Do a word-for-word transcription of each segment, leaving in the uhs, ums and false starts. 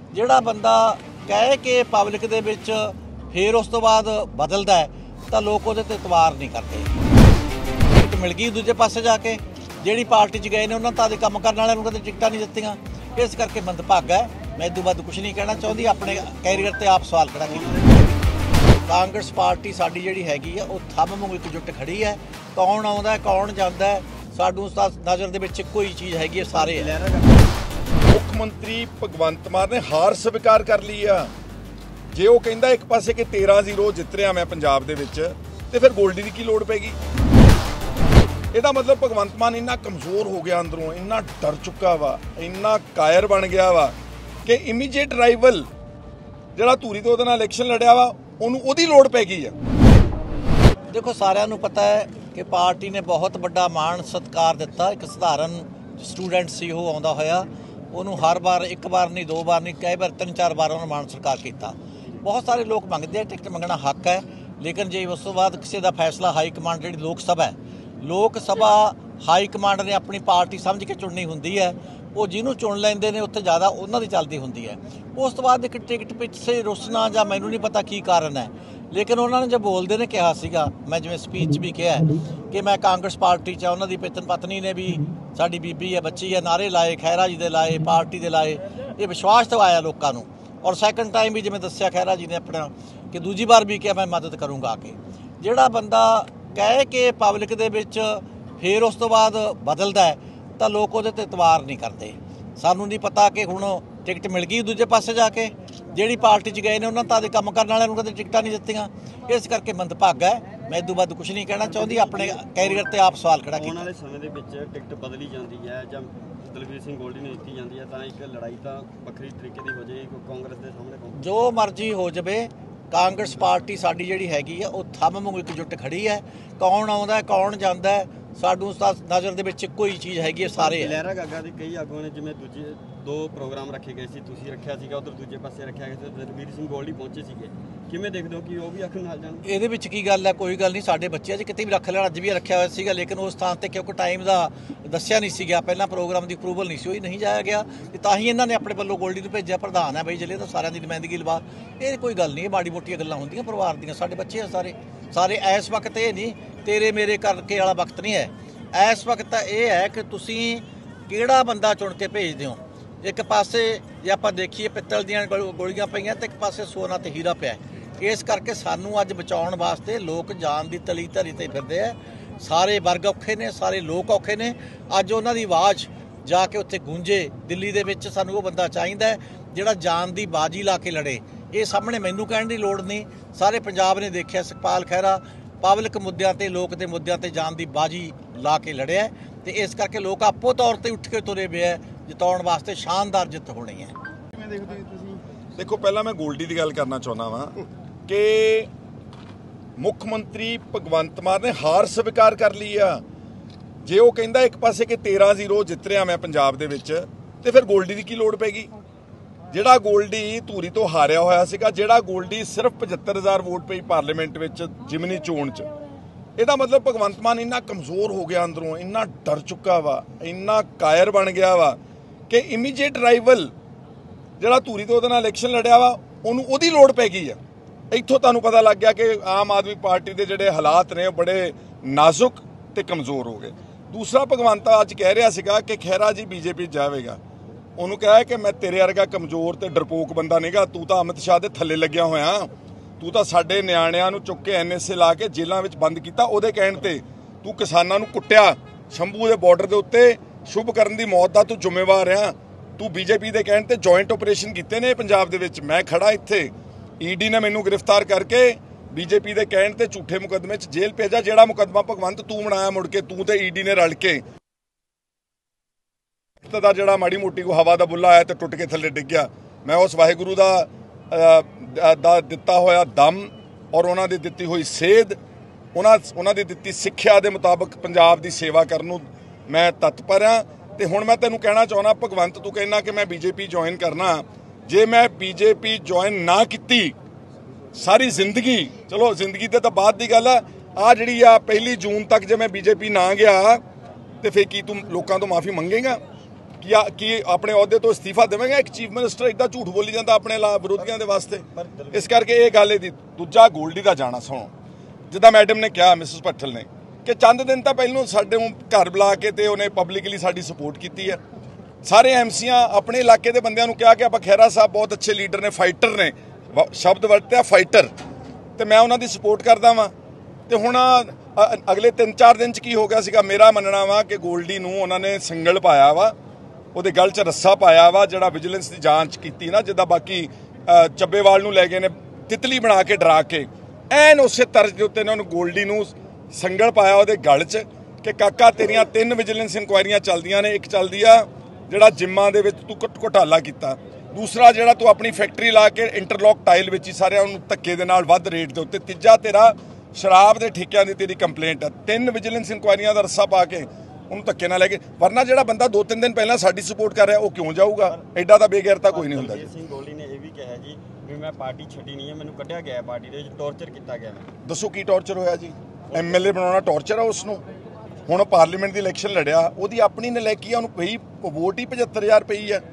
ਜਿਹੜਾ ਬੰਦਾ ਕਹੇ ਕਿ ਪਬਲਿਕ ਦੇ ਵਿੱਚ ਫਿਰ ਉਸ ਤੋਂ ਬਾਅਦ ਬਦਲਦਾ ਹੈ ਤਾਂ ਲੋਕ ਉਹਦੇ ਤੇ ਇਤਬਾਰ ਨਹੀਂ ਕਰਦੇ। ਟਿਕਟ ਮਿਲ ਗਈ ਦੂਜੇ ਪਾਸੇ ਜਾ ਕੇ, ਜਿਹੜੀ ਪਾਰਟੀ 'ਚ ਗਏ ਨੇ ਉਹਨਾਂ ਤਾਂ ਦੇ ਕੰਮ ਕਰਨ ਵਾਲਿਆਂ ਨੂੰ ਕਦੇ ਟਿਕਟਾਂ ਨਹੀਂ ਦਿੱਤੀਆਂ। ਇਸ ਕਰਕੇ ਮੰਦਭਾਗਾ ਹੈ। ਮੈਂ ਇਦੋਂ ਵੱਧ ਕੁਝ ਨਹੀਂ ਕਹਿਣਾ ਚਾਹੁੰਦੀ। ਆਪਣੇ ਕੈਰੀਅਰ ਤੇ ਆਪ ਸਵਾਲ ਖੜਾ ਕੀਤਾ। ਕਾਂਗਰਸ ਪਾਰਟੀ ਸਾਡੀ ਜਿਹੜੀ ਹੈਗੀ ਆ ਉਹ ਥੰਮ ਵਾਂਗੂ ਇਕਜੁੱਟ ਖੜੀ ਹੈ। ਕੌਣ ਆਉਂਦਾ ਕੌਣ ਜਾਂਦਾ ਸਾਨੂੰ ਨਜ਼ਰ ਦੇ ਵਿੱਚ ਇੱਕੋ ਹੀ ਚੀਜ਼ ਹੈਗੀ, ਸਾਰੇ ਹੈ। ਮੁੱਖ ਮੰਤਰੀ ਭਗਵੰਤ ਮਾਨ ਨੇ ਹਾਰ ਸਵੀਕਾਰ ਕਰ ਲਈ ਆ। ਜੇ ਉਹ ਕਹਿੰਦਾ ਇੱਕ ਪਾਸੇ ਕਿ ਤੇਰਾਂ ਜ਼ੀਰੋ ਜਿੱਤ ਰਿਹਾ ਮੈਂ ਪੰਜਾਬ ਦੇ ਵਿੱਚ, ਤੇ ਫਿਰ ਗੋਲਡੀ ਦੀ ਕੀ ਲੋੜ ਪੈਗੀ? ਇਹਦਾ ਮਤਲਬ ਭਗਵੰਤ ਮਾਨ ਇੰਨਾ ਕਮਜ਼ੋਰ ਹੋ ਗਿਆ ਅੰਦਰੋਂ, ਇੰਨਾ ਡਰ ਚੁੱਕਾ ਵਾ, ਇੰਨਾ ਕਾਇਰ ਬਣ ਗਿਆ ਵਾ ਕਿ ਇਮੀਡੀਏਟ ਰਾਈਵਲ ਜਿਹੜਾ ਧੂਰੀ ਤੋਂ ਉਹਦੇ ਨਾਲ ਇਲੈਕਸ਼ਨ ਲੜਿਆ ਵਾ ਉਹਨੂੰ ਉਹਦੀ ਲੋੜ ਪੈ ਗਈ ਆ। ਦੇਖੋ, ਸਾਰਿਆਂ ਨੂੰ ਪਤਾ ਹੈ ਕਿ ਪਾਰਟੀ ਨੇ ਬਹੁਤ ਵੱਡਾ ਮਾਣ ਸਤਿਕਾਰ ਦਿੱਤਾ। ਇੱਕ ਸਧਾਰਨ ਸਟੂਡੈਂਟ ਸੀ ਉਹ ਆਉਂਦਾ ਹੋਇਆ, ਉਹਨੂੰ ਹਰ ਵਾਰ ਇੱਕ ਵਾਰ ਨਹੀਂ ਦੋ ਵਾਰ ਨਹੀਂ ਕਈ ਵਾਰ ਤਿੰਨ ਚਾਰ ਵਾਰ ਉਹਨੂੰ ਮਾਣ ਸਤਿਕਾਰ ਕੀਤਾ। ਬਹੁਤ ਸਾਰੇ ਲੋਕ ਮੰਗਦੇ ਆ, ਟਿਕਟ ਮੰਗਣਾ ਹੱਕ ਹੈ, ਲੇਕਿਨ ਜੇ ਉਸ ਤੋਂ ਬਾਅਦ ਕਿਸੇ ਦਾ ਫੈਸਲਾ ਹਾਈ ਕਮਾਂਡ ਜਿਹੜੀ ਲੋਕ ਸਭਾ ਹੈ, ਲੋਕ ਸਭਾ ਹਾਈ ਕਮਾਂਡ ਨੇ ਆਪਣੀ ਪਾਰਟੀ ਸਮਝ ਕੇ ਚੁਣਨੀ ਹੁੰਦੀ ਹੈ। ਉਹ ਜਿਹਨੂੰ ਚੁਣ ਲੈਂਦੇ ਨੇ ਉੱਥੇ ਜ਼ਿਆਦਾ ਉਹਨਾਂ ਦੀ ਚੱਲਦੀ ਹੁੰਦੀ ਹੈ। ਉਸ ਤੋਂ ਬਾਅਦ ਇੱਕ ਟਿਕਟ ਪਿੱਛੇ ਰੁਸਣਾ ਜਾਂ ਮੈਨੂੰ ਨਹੀਂ ਪਤਾ ਕੀ ਕਾਰਨ ਹੈ, ਲੇਕਿਨ ਉਹਨਾਂ ਨੇ ਜੋ ਬੋਲਦੇ ਨੇ ਕਿਹਾ ਸੀਗਾ, ਮੈਂ ਜਿਵੇਂ ਸਪੀਚ ਵੀ ਕਿਹਾ ਕਿ ਮੈਂ ਕਾਂਗਰਸ ਪਾਰਟੀ 'ਚ, ਉਹਨਾਂ ਦੀ ਪਤਨ ਪਤਨੀ ਨੇ ਵੀ ਸਾਡੀ ਬੀਬੀ ਹੈ, ਬੱਚੀ ਹੈ, ਨਾਅਰੇ ਲਾਏ, ਖਹਿਰਾ ਜੀ ਦੇ ਲਾਏ, ਪਾਰਟੀ ਦੇ ਲਾਏ। ਇਹ ਵਿਸ਼ਵਾਸ ਦਿਵਾਇਆ ਲੋਕਾਂ ਨੂੰ। ਔਰ ਸੈਕੰਡ ਟਾਈਮ ਵੀ ਜਿਵੇਂ ਦੱਸਿਆ ਖਹਿਰਾ ਜੀ ਨੇ ਆਪਣਾ ਕਿ ਦੂਜੀ ਵਾਰ ਵੀ ਕਿਹਾ ਮੈਂ ਮਦਦ ਕਰੂੰਗਾ ਆ ਕੇ। ਜਿਹੜਾ ਬੰਦਾ ਕਹੇ ਕਿ ਪਬਲਿਕ ਦੇ ਵਿੱਚ ਫਿਰ ਉਸ ਤੋਂ ਬਾਅਦ ਬਦਲਦਾ ਹੈ ਤਾਂ ਲੋਕ ਉਹਦੇ ਤੇ ਇਤਬਾਰ ਨਹੀਂ ਕਰਦੇ। ਸਾਨੂੰ ਨਹੀਂ ਪਤਾ ਕਿ ਹੁਣ ਟਿਕਟ ਮਿਲ ਗਈ ਦੂਜੇ ਪਾਸੇ ਜਾ ਕੇ, ਜਿਹੜੀ ਪਾਰਟੀ 'ਚ ਗਏ ਨੇ ਉਹਨਾਂ ਤਾਂ ਦੇ ਕੰਮ ਕਰਨ ਵਾਲਿਆਂ ਨੂੰ ਕਦੇ ਟਿਕਟਾਂ ਨਹੀਂ ਦਿੱਤੀਆਂ। ਇਸ ਕਰਕੇ ਮੰਦਭਾਗਾ ਹੈ। ਮੈਂ ਇਦੋਂ ਵੱਧ ਕੁਝ ਨਹੀਂ ਕਹਿਣਾ ਚਾਹੁੰਦੀ। ਆਪਣੇ ਕੈਰੀਅਰ ਤੇ ਆਪ ਸਵਾਲ ਖੜਾ ਕੀਤਾ। ਆਉਣ ਵਾਲੇ ਸਮੇਂ ਦੇ ਵਿੱਚ ਟਿਕਟ ਬਦਲੀ ਜਾਂਦੀ ਹੈ ਜਾਂ ਦਲਵੀਰ ਸਿੰਘ ਗੋਲਡੀ ਨੂੰ ਦਿੱਤੀ ਜਾਂਦੀ ਹੈ ਤਾਂ ਇੱਕ ਲੜਾਈ ਤਾਂ ਵੱਖਰੀ ਤਰੀਕੇ ਦੀ ਹੋ ਜਾਏਗੀ ਕਾਂਗਰਸ ਦੇ ਸਾਹਮਣੇ। ਜੋ ਮਰਜ਼ੀ ਹੋ ਜਾਵੇ, ਕਾਂਗਰਸ ਪਾਰਟੀ ਸਾਡੀ ਜਿਹੜੀ ਹੈਗੀ ਆ ਉਹ ਥੰਮ ਵਾਂਗੂ ਇਕਜੁੱਟ ਖੜੀ ਹੈ। ਕੌਣ ਆਉਂਦਾ ਕੌਣ ਜਾਂਦਾ ਸਾਨੂੰ ਨਜ਼ਰ ਦੇ ਵਿੱਚ ਇੱਕੋ ਹੀ ਚੀਜ਼ ਹੈਗੀ, ਸਾਰੇ ਹੈ। ਲਹਿਰਾ ਗਾਗਾ ਦੇ ਕਈ ਆਗੂਆਂ ਨੇ, ਜਿਵੇਂ ਦੂਜੇ ਦੋ ਪ੍ਰੋਗਰਾਮ ਰੱਖੇ ਗਏ ਸੀ, ਤੁਸੀਂ ਰੱਖਿਆ ਸੀਗਾ, ਉਧਰ ਦੂਜੇ ਪਾਸੇ ਰੱਖਿਆ ਗਿਆ ਸੀ, ਦਲਵੀਰ ਸਿੰਘ ਗੋਲਡੀ ਪਹੁੰਚੇ ਸੀਗੇ। ਕਿਵੇਂ ਦੇਖਦੇ ਹੋ ਕਿ ਉਹ ਵੀ ਅੱਖ ਨਾਲ ਜਾਣ? ਇਹਦੇ ਵਿੱਚ ਕੀ ਗੱਲ ਹੈ? ਕੋਈ ਗੱਲ ਨਹੀਂ। ਸਾਡੇ ਬੱਚੇ ਅੱਜ ਕਿਤੇ ਵੀ ਰੱਖ ਲੈਣ, ਅੱਜ ਵੀ ਰੱਖਿਆ ਹੋਇਆ ਸੀਗਾ, ਲੇਕਿਨ ਉਸ ਥਾਂ ਤੇ ਕਿਉਂਕਿ ਟਾਈਮ ਦਾ ਦੱਸਿਆ ਨਹੀਂ ਸੀਗਾ, ਪਹਿਲਾਂ ਪ੍ਰੋਗਰਾਮ ਦੀ ਅਪਰੂਵਲ ਨਹੀਂ ਸੀ ਹੋਈ, ਨਹੀਂ ਜਾਇਆ ਗਿਆ, ਤੇ ਤਾਂ ਹੀ ਇਹਨਾਂ ਨੇ ਆਪਣੇ ਵੱਲੋਂ ਗੋਲਡੀ ਨੂੰ ਭੇਜਿਆ। ਪ੍ਰਧਾਨ ਹੈ ਬਈ ਜ਼ਿਲ੍ਹੇ ਦਾ, ਸਾਰਿਆਂ ਦੀ ਨੁਮਾਇੰਦਗੀ ਲਵਾ। ਇਹ ਕੋਈ ਗੱਲ ਨਹੀਂ, ਇਹ ਮਾੜੀ ਮੋਟੀਆਂ ਗੱਲਾਂ ਹੁੰਦੀਆਂ ਪਰਿਵਾਰ ਦੀਆਂ। ਸਾਡੇ ਬੱਚੇ ਆ ਸਾਰੇ ਸਾਰੇ ਇਸ ਵਕਤ ਇਹ ਨਹੀਂ ਤੇਰੇ ਮੇਰੇ ਕਰਕੇ ਵਾਲਾ ਵਕਤ ਨਹੀਂ ਹੈ। ਇਸ ਵਕਤ ਤਾਂ ਇਹ ਹੈ ਕਿ ਤੁਸੀਂ ਕਿਹੜਾ ਬੰਦਾ ਚੁਣ ਕੇ ਭੇਜਦੇ ਹੋ। ਇੱਕ ਪਾਸੇ ਜੇ ਆਪਾਂ ਦੇਖੀਏ ਪਿੱਤਲ ਦੀਆਂ ਗੋਲੀਆਂ ਪਈਆਂ ਤੇ ਇੱਕ ਪਾਸੇ ਸੋਨਾ ਤੇ ਹੀਰਾ ਪਿਆ। ਇਸ ਕਰਕੇ ਸਾਨੂੰ ਅੱਜ ਬਚਾਉਣ ਵਾਸਤੇ ਲੋਕ ਜਾਨ ਦੀ ਤਲੀ ਧਰੀ ਤੇ ਫਿਰਦੇ ਆ। ਸਾਰੇ ਵਰਗ ਔਖੇ ਨੇ, ਸਾਰੇ ਲੋਕ ਔਖੇ ਨੇ। ਅੱਜ ਉਹਨਾਂ ਦੀ ਆਵਾਜ਼ ਜਾ ਕੇ ਉੱਥੇ ਗੂੰਜੇ ਦਿੱਲੀ ਦੇ ਵਿੱਚ। ਸਾਨੂੰ ਉਹ ਬੰਦਾ ਚਾਹੀਦਾ ਜਿਹੜਾ ਜਾਨ ਦੀ ਬਾਜੀ ਲਾ ਕੇ ਲੜੇ। ਇਹ ਸਾਹਮਣੇ ਮੈਨੂੰ ਕਹਿਣ ਦੀ ਲੋੜ ਨਹੀਂ, ਸਾਰੇ ਪੰਜਾਬ ਨੇ ਦੇਖਿਆ। ਸੁਖਪਾਲ ਖਹਿਰਾ ਪਬਲਿਕ ਮੁੱਦਿਆਂ ਤੇ, ਲੋਕ ਦੇ ਮੁੱਦਿਆਂ ਤੇ ਜਾਨ ਦੀ ਬਾਜੀ ਲਾ ਕੇ ਲੜਿਆ, ਤੇ ਇਸ ਕਰਕੇ ਲੋਕ ਆਪੋ ਤੌਰ ਤੇ ਉੱਠ ਕੇ ਤੁਰੇ ਪਏ ਆ ਜਿਤਾਉਣ ਵਾਸਤੇ। ਸ਼ਾਨਦਾਰ ਜਿੱਤ ਹੋਣੀ ਹੈ। ਕਿਵੇਂ ਦੇਖਦੇ ਹੋ ਤੁਸੀਂ? ਦੇਖੋ, ਪਹਿਲਾਂ ਮੈਂ ਗੋਲਡੀ ਦੀ ਗੱਲ ਕਰਨਾ ਚਾਹੁੰਦਾ ਵਾਂ ਕਿ ਮੁੱਖ ਮੰਤਰੀ ਭਗਵੰਤ ਮਾਨ ਨੇ ਹਾਰ ਸਵੀਕਾਰ ਕਰ ਲਈ ਆ। ਜੇ ਉਹ ਕਹਿੰਦਾ ਇੱਕ ਪਾਸੇ ਕਿ ਤੇਰਾਂ ਜ਼ੀਰੋ ਜਿੱਤ ਰਿਹਾ ਮੈਂ ਪੰਜਾਬ ਦੇ ਵਿੱਚ, ਤੇ ਫਿਰ ਗੋਲਡੀ ਦੀ ਕੀ ਲੋੜ ਪੈਗੀ? ਜਿਹੜਾ ਗੋਲਡੀ ਧੂਰੀ ਤੋਂ ਹਾਰਿਆ ਹੋਇਆ ਸੀਗਾ, ਜਿਹੜਾ ਗੋਲਡੀ ਸਿਰਫ ਪਝੱਤਰ ਹਜ਼ਾਰ ਵੋਟ ਪਈ ਪਾਰਲੀਮੈਂਟ ਵਿੱਚ ਜਿਮਨੀ ਚੋਣ 'ਚ, ਇਹਦਾ ਮਤਲਬ ਭਗਵੰਤ ਮਾਨ ਇੰਨਾ ਕਮਜ਼ੋਰ ਹੋ ਗਿਆ ਅੰਦਰੋਂ, ਇੰਨਾ ਡਰ ਚੁੱਕਾ ਵਾ, ਇੰਨਾ ਕਾਇਰ ਬਣ ਗਿਆ ਵਾ ਕਿ ਇਮੀਡੀਏਟ ਰਾਈਵਲ ਜਿਹੜਾ ਧੂਰੀ ਤੋਂ ਉਹਦੇ ਨਾਲ ਇਲੈਕਸ਼ਨ ਲੜਿਆ ਵਾ ਉਹਨੂੰ ਉਹਦੀ ਲੋੜ ਪੈ ਗਈ ਆ। ਇੱਥੋਂ ਤੁਹਾਨੂੰ ਪਤਾ ਲੱਗ ਗਿਆ ਕਿ ਆਮ ਆਦਮੀ ਪਾਰਟੀ ਦੇ ਜਿਹੜੇ ਹਾਲਾਤ ਨੇ ਉਹ ਬੜੇ ਨਾਜ਼ੁਕ ਤੇ ਕਮਜ਼ੋਰ ਹੋ ਗਏ। ਦੂਸਰਾ, ਭਗਵੰਤ ਅੱਜ ਕਹਿ ਰਿਹਾ ਸੀਗਾ ਕਿ ਖਹਿਰਾ ਜੀ ਬੀਜੇਪੀ ਜਾਵੇਗਾ। ਉਹਨੂੰ ਕਿਹਾ ਕਿ ਮੈਂ ਤੇਰੇ ਵਰਗਾ ਕਮਜ਼ੋਰ ਤੇ ਡਰਪੋਕ ਬੰਦਾ ਨਹੀਂਗਾ, ਤੂੰ ਤਾਂ ਅਮਿਤ ਸ਼ਾਹ ਦੇ ਥੱਲੇ ਲੱਗਿਆ ਹੋਇਆ, ਤੂੰ ਤਾਂ ਸਾਡੇ ਨਿਆਣਿਆਂ ਨੂੰ ਚੁੱਕ ਕੇ ਐਨ ਐਸ ਏ ਲਾ ਕੇ ਜੇਲ੍ਹਾਂ ਵਿੱਚ ਬੰਦ ਕੀਤਾ। ਉਹਦੇ ਕਹਿਣ ਤੇ ਤੂੰ ਕਿਸਾਨਾਂ ਨੂੰ ਕੁੱਟਿਆ, ਸ਼ੰਭੂ ਦੇ ਬਾਰਡਰ ਦੇ ਉੱਤੇ ਸ਼ੁਭ ਕਰਨ ਦੀ ਮੌਤ ਦਾ ਤੂੰ ਜ਼ਿੰਮੇਵਾਰ ਆ। ਤੂੰ ਬੀਜੇਪੀ ਦੇ ਕਹਿਣ ਤੇ ਜੁਆਇੰਟ ਆਪਰੇਸ਼ਨ ਕੀਤੇ ਨੇ ਪੰਜਾਬ ਦੇ ਵਿੱਚ। ਮੈਂ ਖੜਾ ਇੱਥੇ, ਈਡੀ ਨੇ ਮੈਨੂੰ ਗ੍ਰਿਫਤਾਰ ਕਰਕੇ ਬੀਜੇਪੀ ਦੇ ਕਹਿਣ ਤੇ ਝੂਠੇ ਮੁਕੱਦਮੇ 'ਚ ਜੇਲ੍ਹ ਭੇਜਿਆ। ਜਿਹੜਾ ਮੁਕੱਦਮਾ ਭਗਵੰਤ ਤੂੰ ਬਣਾਇਆ, ਮੁੜ ਕੇ ਤੂੰ ਤੇ ਈਡੀ ਨੇ ਰਲ ਕੇ, ਦਾ ਜਿਹੜਾ ਮਾੜੀ ਮੋਟੀ ਕੋ ਹਵਾ ਦਾ ਬੁੱਲਾ ਆਇਆ ਤੇ ਟੁੱਟ ਕੇ ਥੱਲੇ ਡਿੱਗ ਗਿਆ। ਮੈਂ ਉਸ ਵਾਹਿਗੁਰੂ ਦਾ ਦਾ ਦਿੱਤਾ ਹੋਇਆ ਦਮ ਔਰ ਉਹਨਾਂ ਦੀ ਦਿੱਤੀ ਹੋਈ ਸੇਧ, ਉਹਨਾਂ ਉਹਨਾਂ ਦੀ ਦਿੱਤੀ ਸਿੱਖਿਆ ਦੇ ਮੁਤਾਬਕ ਪੰਜਾਬ ਦੀ ਸੇਵਾ ਕਰਨ ਨੂੰ ਮੈਂ ਤਤਪਰ ਹਾਂ। ਤੇ ਹੁਣ ਮੈਂ ਤੈਨੂੰ ਕਹਿਣਾ ਚਾਹੁੰਦਾ, ਭਗਵੰਤ ਤੂੰ ਕਹਿਣਾ ਕਿ ਮੈਂ ਬੀਜੇਪੀ ਜੁਆਇਨ ਕਰਨਾ। ਜੇ ਮੈਂ ਬੀਜੇਪੀ ਜੁਆਇਨ ਨਾ ਕੀਤੀ ਸਾਰੀ ਜ਼ਿੰਦਗੀ, ਚਲੋ ਜ਼ਿੰਦਗੀ ਤੇ ਤਾਂ ਬਾਅਦ ਦੀ ਗੱਲ ਆ, ਆ ਜਿਹੜੀ ਆ ਪਹਿਲੀ ਜੂਨ ਤੱਕ ਜੇ ਮੈਂ ਬੀਜੇਪੀ ਨਾ ਗਿਆ ਤੇ ਫਿਰ ਕੀ ਤੂੰ ਲੋਕਾਂ ਤੋਂ ਮਾਫੀ ਮੰਗੇਗਾ? ਕੀ ਆ- ਕੀ ਆਪਣੇ ਅਹੁਦੇ ਤੋਂ ਅਸਤੀਫਾ ਦੇਵਾਂਗੇ? ਇੱਕ ਚੀਫ ਮਿਨਿਸਟਰ ਇਦਾਂ ਝੂਠ ਬੋਲੀ ਜਾਂਦਾ ਆਪਣੇ ਲਾ ਵਿਰੋਧੀਆਂ ਦੇ ਵਾਸਤੇ। ਇਸ ਕਰਕੇ ਇਹ ਗੱਲ ਇਹਦੀ। ਦੂਜਾ ਗੋਲਡੀ ਦਾ ਜਾਣਾ, ਸੁਣੋ, ਜਿੱਦਾਂ ਮੈਡਮ ਨੇ ਕਿਹਾ, ਮਿਸਿਸ ਭੱਠਲ ਨੇ, ਕਿ ਚੰਦ ਦਿਨ ਤਾਂ ਪਹਿਲਾਂ ਸਾਡੇ ਨੂੰ ਘਰ ਬੁਲਾ ਕੇ ਤੇ ਉਹਨੇ ਪਬਲਿਕਲੀ ਸਾਡੀ ਸਪੋਰਟ ਕੀਤੀ ਹੈ। ਸਾਰੇ ਐਮਸੀਆਂ ਆਪਣੇ ਇਲਾਕੇ ਦੇ ਬੰਦਿਆਂ ਨੂੰ ਕਿਹਾ ਕਿ ਆਪਾਂ ਖਹਿਰਾ ਸਾਹਿਬ ਬਹੁਤ ਅੱਛੇ ਲੀਡਰ ਨੇ, ਫਾਈਟਰ ਨੇ, ਸ਼ਬਦ ਵਰਤਿਆ ਫਾਈਟਰ, ਤੇ ਮੈਂ ਉਹਨਾਂ ਦੀ ਸਪੋਰਟ ਕਰਦਾ ਵਾਂ। ਤੇ ਹੁਣ ਅਗਲੇ ਤਿੰਨ ਚਾਰ ਦਿਨ 'ਚ ਕੀ ਹੋ ਗਿਆ ਸੀਗਾ, ਮੇਰਾ ਮੰਨਣਾ ਵਾ ਕਿ ਗੋਲਡੀ ਨੂੰ ਉਹਨਾਂ ਨੇ ਸੰਗਲ ਪਾਇਆ ਵਾ, ਉਹਦੇ ਗਲ 'ਚ ਰੱਸਾ ਪਾਇਆ ਵਾ, ਜਿਹੜਾ ਵਿਜੀਲੈਂਸ ਦੀ ਜਾਂਚ ਕੀਤੀ ਨਾ, ਜਿੱਦਾਂ ਬਾਕੀ ਚੱਬੇਵਾਲ ਨੂੰ ਲੈ ਗਏ ਨੇ ਤਿਤਲੀ ਬਣਾ ਕੇ ਡਰਾ ਕੇ, ਐਨ ਉਸੇ ਤਰਜ਼ ਦੇ ਉੱਤੇ ਨੇ ਉਹਨੂੰ ਗੋਲਡੀ ਨੂੰ ਸੰਗਲ ਪਾਇਆ ਉਹਦੇ ਗਲ 'ਚ ਕਿ ਕਾਕਾ ਤੇਰੀਆਂ ਤਿੰਨ ਵਿਜੀਲੈਂਸ ਇਨਕੁਆਇਰੀਆਂ ਚੱਲਦੀਆਂ ਨੇ। ਇੱਕ ਚੱਲਦੀ ਆ ਜਿਹੜਾ ਜਿੰਮਾਂ ਦੇ ਵਿੱਚ ਤੂੰ ਘੁਟਾਲਾ ਕੀਤਾ, ਦੂਸਰਾ ਜਿਹੜਾ ਤੂੰ ਆਪਣੀ ਫੈਕਟਰੀ ਲਾ ਕੇ ਇੰਟਰਲੌਕ ਟਾਈਲ ਵਿੱਚ ਹੀ ਸਾਰਿਆਂ ਨੂੰ ਧੱਕੇ ਦੇ ਨਾਲ ਵੱਧ ਰੇਟ ਦੇ ਉੱਤੇ, ਤੀਜਾ ਤੇਰਾ ਸ਼ਰਾਬ ਦੇ ਠੇਕਿਆਂ ਦੀ ਤੇਰੀ ਕੰਪਲੇਂਟ ਆ। ਤਿੰਨ ਵਿਜੀਲੈਂਸ ਇਨਕੁਆਇਰੀਆਂ ਦਾ ਰੱਸਾ ਪਾ ਕੇ ਉਹਨੂੰ ਧੱਕੇ ਨਾਲ ਲੈ ਕੇ, ਵਰਨਾ ਜਿਹੜਾ ਬੰਦਾ ਦੋ ਤਿੰਨ ਦਿਨ ਪਹਿਲਾਂ ਸਾਡੀ ਸਪੋਰਟ ਕਰ ਰਿਹਾ ਉਹ ਕਿਉਂ ਜਾਊਗਾ? ਐਡਾ ਤਾਂ ਬੇਗੈਰਤਾ ਕੋਈ ਨਹੀਂ ਹੁੰਦਾ ਜੀ। ਸਿੰਘ ਗੋਲਡੀ ਨੇ ਇਹ ਵੀ ਕਿਹਾ ਜੀ ਵੀ ਮੈਂ ਪਾਰਟੀ ਛੱਡੀ ਨਹੀਂ ਹੈ, ਮੈਨੂੰ ਕੱਢਿਆ ਗਿਆ ਪਾਰਟੀ ਦੇ ਵਿੱਚ, ਟੌਰਚਰ ਕੀਤਾ ਗਿਆ। ਦੱਸੋ ਕੀ ਟੌਰਚਰ ਹੋਇਆ ਜੀ? ਐਮਐਲਏ ਬਣਾਉਣਾ ਟੌਰਚਰ ਆ ਉਸ ਨੂੰ? ਹੁਣ ਪਾਰਲੀਮੈਂਟ ਦੀ ਇਲੈਕਸ਼ਨ ਲੜਿਆ, ਉਹਦੀ ਆਪਣੀ ਨਲਾਇਕੀ ਆ, ਉਹਨੂੰ ਪਈ ਵੋਟ ਹੀ ਪਝੱਤਰ ਹਜ਼ਾਰ ਪਈ ਹੈ।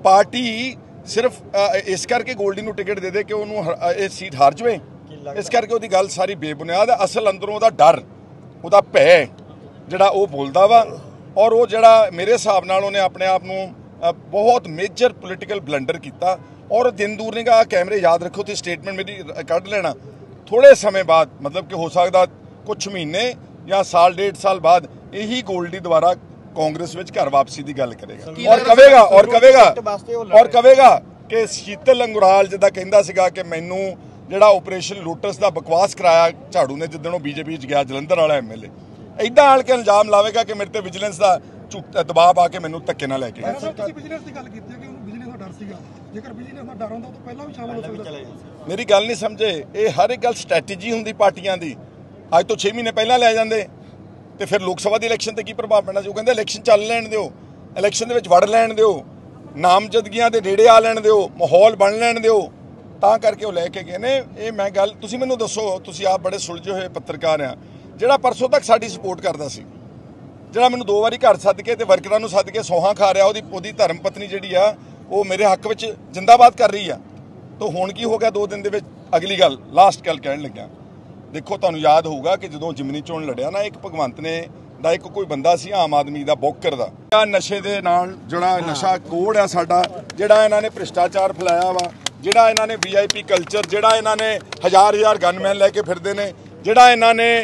ਪਾਰਟੀ ਸਿਰਫ ਇਸ ਕਰਕੇ ਗੋਲਡੀ ਨੂੰ ਟਿਕਟ ਦੇ ਦੇ ਕਿ ਉਹਨੂੰ ਇਹ ਸੀਟ ਹਾਰ ਜਵੇ, ਇਸ ਕਰਕੇ ਉਹਦੀ ਗੱਲ ਸਾਰੀ ਬੇਬੁਨਿਆਦ ਹੈ। ਅਸਲ ਅੰਦਰੋਂ ਉਹਦਾ ਡਰ, ਉਹਦਾ ਭੈ ਜਿਹੜਾ ਉਹ ਬੋਲਦਾ ਵਾ, ਔਰ ਉਹ ਜਿਹੜਾ ਮੇਰੇ ਹਿਸਾਬ ਨਾਲ ਉਹਨੇ ਆਪਣੇ ਆਪ ਨੂੰ ਬਹੁਤ ਮੇਜਰ ਪੋਲੀਟੀਕਲ ਬਲੰਡਰ ਕੀਤਾ। ਔਰ ਦਿਨ ਦੂਰ ਨਹੀਂ ਗਾ, ਕੈਮਰੇ ਯਾਦ ਰੱਖੋ ਤੇ ਸਟੇਟਮੈਂਟ ਮੇਰੀ ਕੱਢ ਲੈਣਾ, ਥੋੜੇ ਸਮੇਂ ਬਾਅਦ, ਮਤਲਬ ਕਿ ਹੋ ਸਕਦਾ ਕੁਝ ਮਹੀਨੇ ਜਾਂ ਸਾਲ ਡੇਢ ਸਾਲ ਬਾਅਦ ਇਹੀ ਗੋਲਡੀ ਦੁਬਾਰਾ ਕਾਂਗਰਸ ਵਿੱਚ ਘਰ ਵਾਪਸੀ ਦੀ ਗੱਲ ਕਰੇਗਾ ਔਰ ਕਵੇਗਾ ਔਰ ਕਵੇਗਾ ਔਰ ਕਵੇਗਾ ਕਿ ਸ਼ੀਤਲ ਅੰਗੁਰਾਲ ਜਿੱਦਾਂ ਕਹਿੰਦਾ ਸੀਗਾ ਕਿ ਮੈਨੂੰ ਜਿਹੜਾ ਆਪਰੇਸ਼ਨ ਲੋਟਸ ਦਾ ਬਕਵਾਸ ਕਰਾਇਆ ਝਾੜੂ ਨੇ ਜਿੱਦਣ ਉਹ ਬੀਜੇਪੀ 'ਚ ਗਿਆ, ਜਲੰਧਰ ਵਾਲਾ ਐਮਐਲਏ, ਇਦਾਂ ਆਲ ਕੇ ਇਲਜ਼ਾਮ ਲਾਵੇਗਾ ਕਿ ਮੇਰੇ ਤੇ ਵਿਜੀਲੈਂਸ ਦਾ ਦਬਾਅ ਪਾ ਕੇ ਮੈਨੂੰ ਧੱਕੇ ਨਾਲ ਲੈ ਕੇ ਗਿਆ। ਤੁਸੀਂ ਵਿਜੀਲੈਂਸ ਦੀ ਗੱਲ ਕੀਤੀ ਹੈ ਕਿ ਉਹਨੂੰ ਵਿਜੀਲੈਂਸ ਦਾ ਡਰ ਸੀਗਾ, ਜੇਕਰ ਵਿਜੀਲੈਂਸ ਦਾ ਡਰ ਹੁੰਦਾ ਤਾਂ ਪਹਿਲਾਂ ਵੀ ਸ਼ਾਮਲ ਹੋ ਸਕਦਾ। ਮੇਰੀ ਗੱਲ ਨਹੀਂ ਸਮਝੇ, ਇਹ ਹਰ ਇੱਕ ਗੱਲ ਸਟ੍ਰੈਟਜੀ ਹੁੰਦੀ ਪਾਰਟੀਆਂ ਦੀ। ਅੱਜ ਤੋਂ ਛੇ ਮਹੀਨੇ ਪਹਿਲਾਂ ਲੈ ਜਾਂਦੇ ਤੇ ਫਿਰ ਲੋਕ ਸਭਾ ਦੀ ਇਲੈਕਸ਼ਨ ਤੇ ਕੀ ਪ੍ਰਭਾਵ ਪੈਣਾ ਸੀ? ਉਹ ਕਹਿੰਦੇ ਇਲੈਕਸ਼ਨ ਚੱਲ ਲੈਣ ਦਿਓ, ਇਲੈਕਸ਼ਨ ਦੇ ਵਿੱਚ ਵੜ ਲੈਣ ਦਿਓ, ਨਾਮਜ਼ਦਗੀਆਂ ਦੇ ਨੇੜੇ ਆ ਲੈਣ ਦਿਓ, ਮਾਹੌਲ ਬਣ ਲੈਣ ਦਿਓ, ਤਾਂ ਕਰਕੇ ਉਹ ਲੈ ਕੇ ਗਏ ਨੇ। ਇਹ ਮੈਂ ਗੱਲ, ਤੁਸੀਂ ਮੈਨੂੰ ਦੱਸੋ, ਤੁਸੀਂ ਆਪ ਬੜੇ ਸੁਲਝੇ ਹੋਏ ਪੱਤਰਕਾਰ ਆ, ਜਿਹੜਾ ਪਰਸੋਂ ਤੱਕ ਸਾਡੀ ਸਪੋਰਟ ਕਰਦਾ ਸੀ, ਜਿਹੜਾ ਮੈਨੂੰ ਦੋ ਵਾਰੀ ਘਰ ਸੱਦ ਕੇ ਤੇ ਵਰਕਰਾਂ ਨੂੰ ਸੱਦ ਕੇ ਸੌਹਾਂ ਖਾ ਰਿਹਾ, ਉਹਦੀ ਉਹਦੀ ਧਰਮ ਪਤਨੀ ਜਿਹੜੀ ਆ ਉਹ ਮੇਰੇ ਹੱਕ ਵਿੱਚ ਜਿੰਦਾਬਾਦ ਕਰ ਰਹੀ ਆ, ਤਾਂ ਹੁਣ ਕੀ ਹੋ ਗਿਆ ਦੋ ਦਿਨ ਦੇ ਵਿੱਚ? ਅਗਲੀ ਗੱਲ, ਲਾਸਟ ਗੱਲ ਕਹਿਣ ਲੱਗਿਆ, ਦੇਖੋ ਤੁਹਾਨੂੰ ਯਾਦ ਹੋਊਗਾ ਕਿ ਜਦੋਂ ਜਿਮਨੀ ਚੋਣ ਲੜਿਆ ਨਾ, ਇੱਕ ਭਗਵੰਤ ਨੇ ਦਾ ਇੱਕ ਕੋਈ ਬੰਦਾ ਸੀ ਆਮ ਆਦਮੀ ਦਾ, ਬੋਕਰ ਦਾ, ਨਸ਼ੇ ਦੇ ਨਾਲ ਜਿਹੜਾ ਨਸ਼ਾ ਕੋਡ ਆ ਸਾਡਾ, ਜਿਹੜਾ ਇਹਨਾਂ ਨੇ ਭ੍ਰਿਸ਼ਟਾਚਾਰ ਫੈਲਾਇਆ ਵਾ, ਜਿਹੜਾ ਇਹਨਾਂ ਨੇ ਵੀ ਆਈ ਪੀ ਕਲਚਰ, ਜਿਹੜਾ ਇਹਨਾਂ ਨੇ ਹਜ਼ਾਰ ਹਜ਼ਾਰ ਗਨਮੈਨ ਲੈ ਕੇ ਫਿਰਦੇ ਨੇ, ਜਿਹੜਾ ਇਹਨਾਂ ਨੇ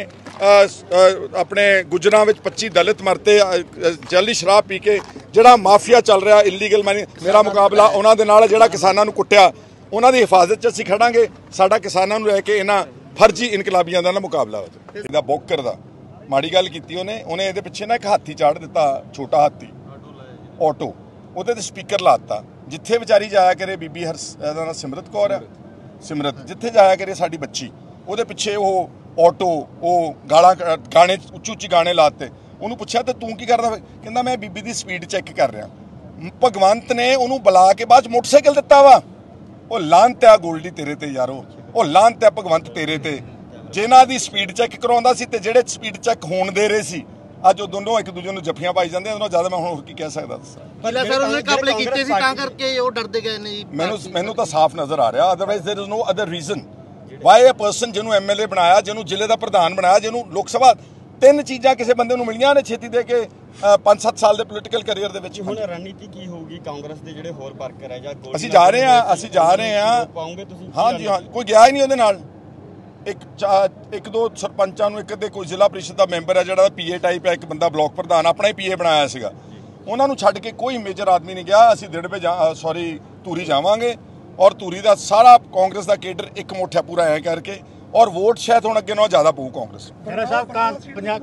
ਆਪਣੇ ਗੁਜਰਾਂ ਵਿੱਚ ਪੱਚੀ ਦਲਿਤ ਮਰਤੇ ਜਲੀ ਸ਼ਰਾਬ ਪੀ ਕੇ, ਜਿਹੜਾ ਮਾਫੀਆ ਚੱਲ ਰਿਹਾ ਇਲੀਗਲ ਮਨੀ, ਮੇਰਾ ਮੁਕਾਬਲਾ ਉਹਨਾਂ ਦੇ ਨਾਲ, ਜਿਹੜਾ ਕਿਸਾਨਾਂ ਨੂੰ ਕੁੱਟਿਆ, ਉਹਨਾਂ ਦੀ ਹਿਫਾਜ਼ਤ 'ਚ ਅਸੀਂ ਖੜਾਂਗੇ। ਸਾਡਾ ਕਿਸਾਨਾਂ ਨੂੰ ਲੈ ਕੇ ਇਹਨਾਂ ਫਰਜ਼ੀ ਇਨਕਲਾਬੀਆਂ ਦਾ ਨਾ ਮੁਕਾਬਲਾ ਹੋ ਜਾਵੇ। ਇਹਦਾ ਬੋਕਰ ਦਾ ਮਾੜੀ ਗੱਲ ਕੀਤੀ ਉਹਨੇ ਉਹਨੇ ਇਹਦੇ ਪਿੱਛੇ ਨਾ ਇੱਕ ਹਾਥੀ ਚਾੜ ਦਿੱਤਾ, ਛੋਟਾ ਹਾਥੀ ਆਟੋ, ਉਹਦੇ ਤੇ ਸਪੀਕਰ ਲਾਤਾ, ਜਿੱਥੇ ਵਿਚਾਰੀ ਜਾਇਆ ਕਰੇ ਬੀਬੀ ਹਰ ਇਹਦਾ ਨਾਂ ਸਿਮਰਤ ਕੌਰ ਆ, ਸਿਮਰਤ ਜਿੱਥੇ ਜਾਇਆ ਕਰੇ ਸਾਡੀ ਬੱਚੀ, ਉਹਦੇ ਪਿੱਛੇ ਉਹ ਆਟੋ, ਉਹ ਗਾਲਾਂ ਗਾਣੇ ਉੱਚੀ ਉੱਚੀ ਗਾਣੇ ਲਾਤੇ। ਉਹਨੂੰ ਪੁੱਛਿਆ ਤੇ ਤੂੰ ਕੀ ਕਰਦਾ? ਕਹਿੰਦਾ ਮੈਂ ਬੀਬੀ ਦੀ ਸਪੀਡ ਚੈੱਕ ਕਰ ਰਿਹਾ। ਭਗਵੰਤ ਨੇ ਉਹਨੂੰ ਬੁਲਾ ਕੇ ਬਾਅਦ 'ਚ ਮੋਟਰਸਾਈਕਲ ਦਿੱਤਾ ਵਾ। ਉਹ ਲਾਹਨਤ ਆ ਗੋਲਡੀ ਤੇਰੇ ਤੇ ਯਾਰੋ, ਉਹ ਲਾਹਨਤ ਆ ਭਗਵੰਤ ਤੇਰੇ ਤੇ, ਜਿਨ੍ਹਾਂ ਦੀ ਸਪੀਡ ਚੈੱਕ ਕਰਾਉਂਦਾ ਸੀ ਤੇ ਜਿਹੜੇ ਸਪੀਡ ਚੈੱਕ ਹੋਣ ਦੇ ਰਹੇ ਸੀ, ਅੱਜ ਉਹ ਦੋਨੋਂ ਇੱਕ ਦੂਜੇ ਨੂੰ ਜੱਫੀਆਂ ਪਾਈ ਜਾਂਦੇ। ਉਹਨਾਂ ਜ਼ਿਆਦਾ ਮੈਂ ਹੁਣ ਹੋਰ ਕੀ ਕਹਿ ਸਕਦਾ? ਪਹਿਲਾਂ ਸਰ ਉਹਨੇ ਕਾਬਲੇ ਕੀਤੇ ਸੀ ਤਾਂ ਕਰਕੇ ਉਹ ਡਰਦੇ ਗਏ ਨੇ ਜੀ। ਮੈਨੂੰ ਮੈਨੂੰ ਤਾਂ ਸਾਫ਼ ਨਜ਼ਰ ਆ ਰਿਹਾ, otherwise there is no other reason why a person ਜਿਹਨੂੰ ਐਮਐਲਏ ਬਣਾਇਆ, ਜਿਹਨੂੰ ਜ਼ਿਲ੍ਹੇ ਦਾ ਪ੍ਰਧਾਨ ਬਣਾਇਆ, ਜਿਹਨੂੰ ਲੋਕ ਸਭਾ, ਤਿੰਨ ਚੀਜ਼ਾਂ ਕਿਸੇ ਬੰਦੇ ਨੂੰ ਮਿਲੀਆਂ ਨੇ ਛੇਤੀ ਦੇ ਕੇ ਪੰਜ ਸੱਤ ਸਾਲ ਦੇ ਪੋਲੀਟੀਕਲ ਕੈਰੀਅਰ ਦੇ ਵਿੱਚ। ਹੁਣ ਰਣਨੀਤੀ ਕੀ ਹੋਊਗੀ ਕਾਂਗਰਸ ਦੇ ਜਿਹੜੇ ਹੋਰ ਵਰਕਰ ਹੈ ਜਾਂ ਅਸੀਂ ਜਾ ਰਹੇ ਹਾਂ ਅਸੀਂ ਜਾ ਰਹੇ ਹਾਂ ਪਾਉਂਗੇ ਤੁਸੀਂ? ਹਾਂ ਜੀ ਹਾਂ, ਕੋਈ ਗਿਆ ਹੀ ਨਹੀਂ ਉਹਦੇ ਨਾਲ। ਇੱਕ ਇੱਕ ਦੋ ਸਰਪੰਚਾਂ ਨੂੰ, ਇੱਕ ਦੇ ਕੋਈ ਜ਼ਿਲ੍ਹਾ ਪ੍ਰੀਸ਼ਦ ਦਾ ਮੈਂਬਰ ਹੈ ਜਿਹੜਾ ਪੀਏ ਟਾਈਪ ਹੈ, ਇੱਕ ਬੰਦਾ ਬਲਾਕ ਪ੍ਰਧਾਨ ਆਪਣਾ ਹੀ ਪੀਏ ਬਣਾਇਆ ਸੀਗਾ, ਉਹਨਾਂ ਨੂੰ ਛੱਡ ਕੇ ਕੋਈ ਮੇਜਰ ਆਦਮੀ ਨਹੀਂ ਗਿਆ। ਅਸੀਂ ਦਿੜਬੇ ਸੌਰੀ ਧੂਰੀ ਜਾਵਾਂਗੇ ਔਰ ਧੂਰੀ ਦਾ ਸਾਰਾ ਕਾਂਗਰਸ ਦਾ ਕੇਡਰ ਇੱਕ ਮੋਠਾ ਪੂਰਾ ਐ ਕਰਕੇ, ਔਰ ਵੋਟ ਸ਼ਾਇਦ ਹੁਣ ਅੱਗੇ ਨਾਲੋਂ ਜ਼ਿਆਦਾ ਪਊ ਕਾਂਗਰਸ।